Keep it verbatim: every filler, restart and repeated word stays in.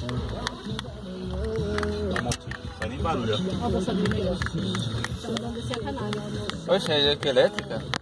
Faz nem barulho. Ó, vou saber melhor. Então, vamos descer a canalha. Oxe, é elétrica?